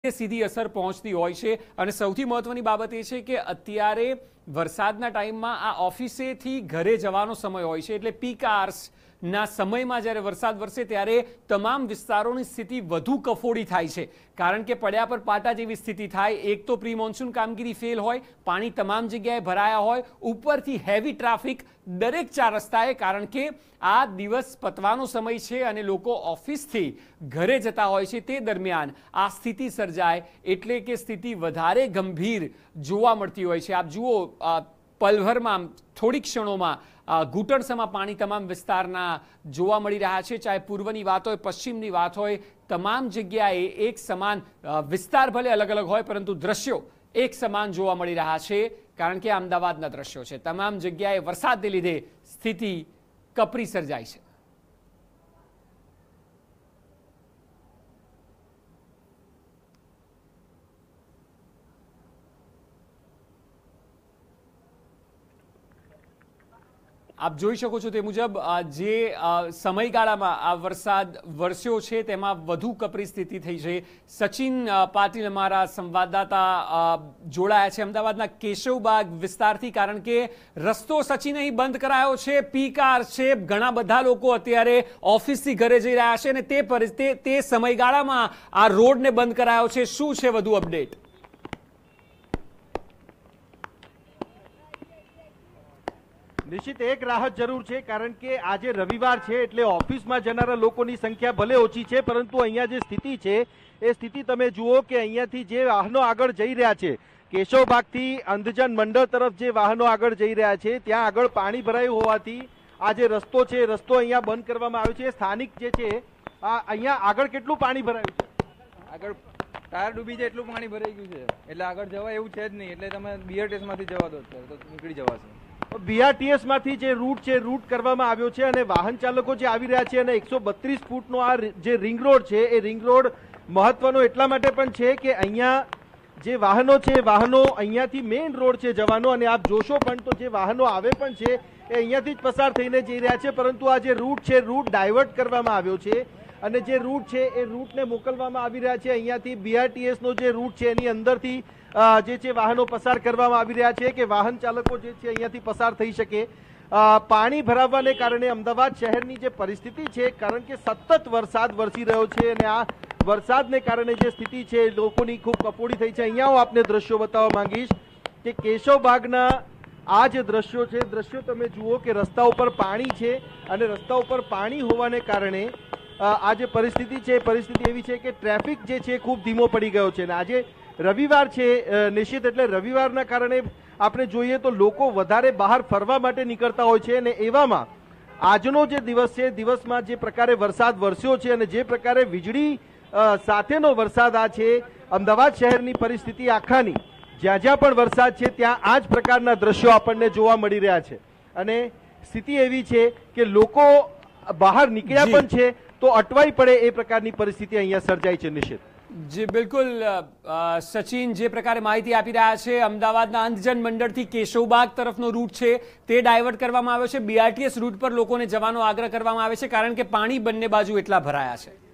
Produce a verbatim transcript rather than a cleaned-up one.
સીધી અસર પહોંચતી હોય છે અને સૌથી મહત્વની બાબત એ છે કે અત્યારે વરસાદના ટાઈમમાં આ ઓફિસેથી ઘરે જવાનો સમય હોય છે, એટલે પીક આર્સના સમયમાં જ્યારે વરસાદ વરસે ત્યારે તમામ વિસ્તારોની સ્થિતિ વધુ કફોડી થાય છે, કારણ કે પડ્યા પર પાટા જેવી સ્થિતિ થાય। એક તો પ્રી મોન્સૂન કામગીરી ફેલ હોય, પાણી તમામ જગ્યાએ ભરાયા હોય, ઉપરથી હેવી ટ્રાફિક દરેક ચાર રસ્તાએ, કારણ કે આ દિવસ પતવાનો સમય છે અને લોકો ઓફિસથી ઘરે જતા હોય છે। તે દરમિયાન આ સ્થિતિ સર્જાય એટલે કે સ્થિતિ વધારે ગંભીર જોવા મળતી હોય છે। આપ જુઓ, પલભરમાં થોડીક ક્ષણોમાં ઘૂંટણસમાં પાણી તમામ વિસ્તારના જોવા મળી રહ્યા છે। ચાહે પૂર્વની વાત હોય, પશ્ચિમની વાત હોય, તમામ જગ્યાએ એક સમાન વિસ્તાર ભલે અલગ અલગ હોય પરંતુ દ્રશ્યો એક સમાન જોવા મળી રહ્યા છે, કારણ કે અમદાવાદના દ્રશ્યો છે। તમામ જગ્યાએ વરસાદને લીધે સ્થિતિ કપરી સર્જાય છે। આપ જોઈ શકો છો તે મુજબ જે સમયગાળામાં આ વરસાદ વરસ્યો છે તેમાં વધુ કપરી સ્થિતિ થઈ છે। સચિન પાટીલ અમારા સંવાદદાતા જોડાયા છે અમદાવાદના કેશવબાગ વિસ્તારથી, કારણ કે રસ્તો સચિન અહીં બંધ કરાયો છે, પીક આર્સ છે, ઘણા બધા લોકો અત્યારે ઓફિસથી ઘરે જઈ રહ્યા છે અને તે તે સમયગાળામાં આ રોડને બંધ કરાયો છે। શું છે વધુ અપડેટ? નિશ્ચિત એક રાહત જરૂર છે, કારણ કે આજે રવિવાર છે એટલે ઓફિસમાં જનારા લોકોની સંખ્યા ભલે ઓછી છે, પરંતુ અહીંયા જે સ્થિતિ છે એ સ્થિતિ તમે જુઓ કે અહીંયાથી જે વાહનો આગળ જઈ રહ્યા છે, કેશવબાગથી અંધજન મંડળ તરફ જે વાહનો આગળ જઈ રહ્યા છે ત્યાં આગળ પાણી ભરાયું હોવાથી આ જે રસ્તો છે રસ્તો અહીંયા બંધ કરવામાં આવ્યો છે। સ્થાનિક જે છે આ અહીંયા આગળ કેટલું પાણી ભરાયું છે? આગળ ટાયર ડૂબી જાય એટલું પાણી ભરાઈ ગયું છે, એટલે આગળ જવા એવું છે જ નહીં, એટલે તમે બીઆરટીએસ માંથી જવા દો તો નીકળી જવાશે। બીઆરટીએસ માંથી જે રૂટ છે રૂટ કરવામાં આવ્યો છે અને વાહન ચાલકો જે આવી રહ્યા છે અને એકસો બત્રીસ ફૂટનો આ જે રિંગ રોડ છે એ રિંગ રોડ મહત્વનો એટલા માટે પણ છે કે અહીંયા જે વાહનો છે વાહનો અહીંયાથી મેઇન રોડ છે જવાનો, અને આપ જોશો પણ તો જે વાહનો આવે પણ છે એ અહીંયાથી જ પસાર થઈને જઈ રહ્યા છે, પરંતુ આ જે રૂટ છે રૂટ ડાયવર્ટ કરવામાં આવ્યો છે અને જે રૂટ છે એ રૂટને મોકલવામાં આવી રહ્યા છે। અહીંયાથી બીઆરટીએસ નો જે રૂટ છે એની અંદરથી જે છે વાહનો પસાર કરવામાં આવી રહ્યા છે કે વાહન ચાલકો જે છે અહીંયાથી પસાર થઈ શકે। પાણી ભરાવાને કારણે અમદાવાદ શહેરની જે પરિસ્થિતિ છે, કારણ કે સતત વરસાદ વરસી રહ્યો છે અને આ વરસાદને કારણે જે સ્થિતિ છે લોકોની ખૂબ કફોડી થઈ છે। અહીંયા હું આપને દ્રશ્યો બતાવવા માંગીશ કે કેશવબાગના આ જે દ્રશ્યો છે, દ્રશ્યો તમે જુઓ કે રસ્તા ઉપર પાણી છે અને રસ્તા ઉપર પાણી હોવાને કારણે આ જે પરિસ્થિતિ છે પરિસ્થિતિ એવી છે કે ટ્રાફિક જે છે ખૂબ ધીમો પડી ગયો છે અને આજે રવિવાર છે નિશ્ચિત, એટલે રવિવારના કારણે આપણે જોઈએ તો લોકો વધારે બહાર ફરવા માટે નીકળતા હોય છે અને એવામાં આજનો જે દિવસ છે દિવસમાં જે પ્રકારે વરસાદ વરસ્યો છે અને જે પ્રકારે વીજળી સાથેનો વરસાદ આ છે, અમદાવાદ શહેરની પરિસ્થિતિ આખાની જ્યાં જ્યાં પણ વરસાદ છે ત્યાં આ જ પ્રકારના દ્રશ્યો આપણને જોવા મળી રહ્યા છે અને સ્થિતિ એવી છે કે લોકો બહાર નીકળ્યા પણ છે તો અટવાઈ પડે એ પ્રકારની પરિસ્થિતિ અહીંયા સર્જાઈ છે। નિશ્ચિત જી બિલકુલ સચિન, જે પ્રકારે માહિતી આપી રહ્યા છે, અમદાવાદના અંધજન મંડળથી કેશવબાગ તરફનો રૂટ છે તે ડાયવર્ટ કરવામાં આવ્યો છે, બીઆરટીએસ રૂટ પર લોકોને જવાનો આગ્રહ કરવામાં આવે છે, કારણ કે પાણી બંને બાજુ એટલા ભરાયા છે।